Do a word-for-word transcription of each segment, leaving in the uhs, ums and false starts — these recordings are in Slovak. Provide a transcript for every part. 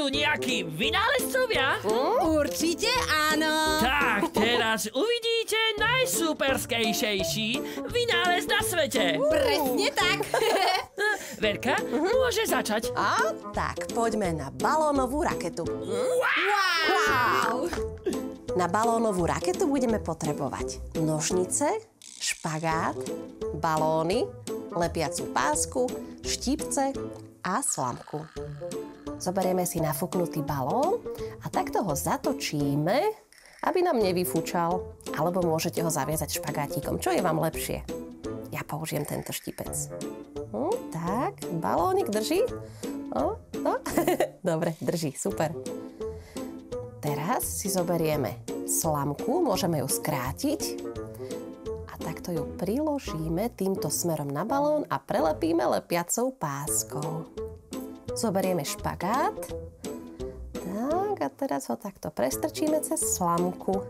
tu nejakí vynálezcovia? Mm? Určite áno. Tak, teraz uvidíte najsuperskejší vynález na svete. Presne tak. Verka, môže začať. A tak, poďme na balónovú raketu. Wow. Na balónovú raketu budeme potrebovať nožnice, špagát, balóny, lepiacu pásku, štipce a slamku. Zoberieme si nafúknutý balón a takto ho zatočíme, aby nám nevyfúčal. Alebo môžete ho zaviazať špagátikom. Čo je vám lepšie? Ja použijem tento štipec. Hm, tak, balónik drží. O, no. Dobre, drží, super. Teraz si zoberieme slamku, môžeme ju skrátiť a takto ju priložíme týmto smerom na balón a prelepíme lepiacou páskou. Zoberieme špagát. Tak a teraz ho takto prestrčíme cez slamku.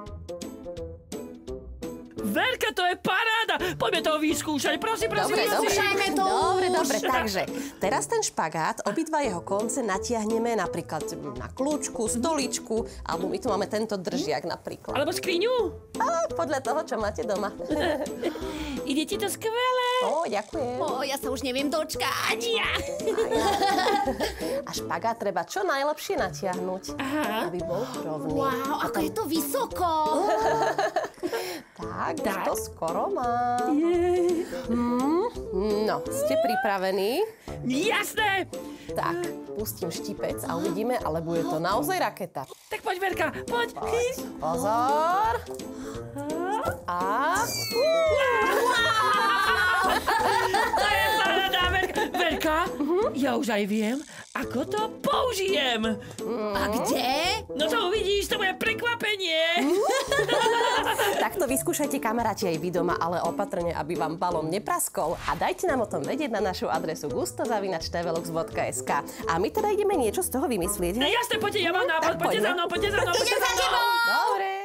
Verka, to je paráda! Poďme to vyskúšať, prosím, prosím. Dobre, dobre. Vyskúšajme to Dobre, už. dobre, takže teraz ten špagát, obidva jeho konce natiahneme napríklad na kľúčku, stoličku, alebo my tu máme tento držiak napríklad. Alebo skriňu? A podľa toho, čo máte doma. Ide ti to skvelé. Ó, ďakujem. Ó, ja sa už neviem dočkať. Ja. A špagát treba čo najlepšie natiahnuť, Aha. aby bol rovný. Wow, ako je to vysoko. Tak, už Tak. to skoro mám. Hmm, no, ste pripravení? Jasné. Tak, pustím štipec a uvidíme, ale bude to naozaj raketa. Tak poď, Verka, poď. Pozor! A... To je paráda, Verka. Verka, ja už aj viem, ako to použijem. A kde? No to uvidíš, to bude prekvapenie. Takto vyskúšajte kamaráti aj vy doma, ale opatrne, aby vám balón nepraskol. A dajte nám o tom vedieť na našu adresu gusto zavináč té vé lux bodka es ká. A my teda ideme niečo z toho vymyslieť. No jasné, poďte, ja mám nápad. Tak Poďte poďme. za mnou, poďte za mnou. Idem za tebou. Dobre.